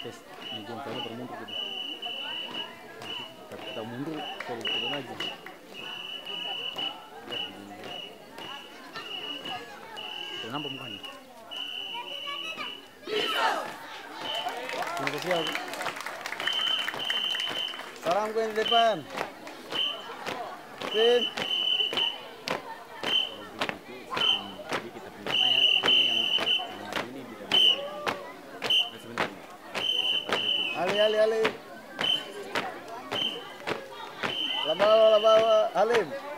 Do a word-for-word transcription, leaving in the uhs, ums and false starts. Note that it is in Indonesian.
tes meja tadi bermundur gitu. Tapi kita mundur kalau kita lagi. Kenapa mukanya? Terima kasih. Salam ke di depan. Pin. Ali, Ali, Ali. Labawa, labawa, Halim.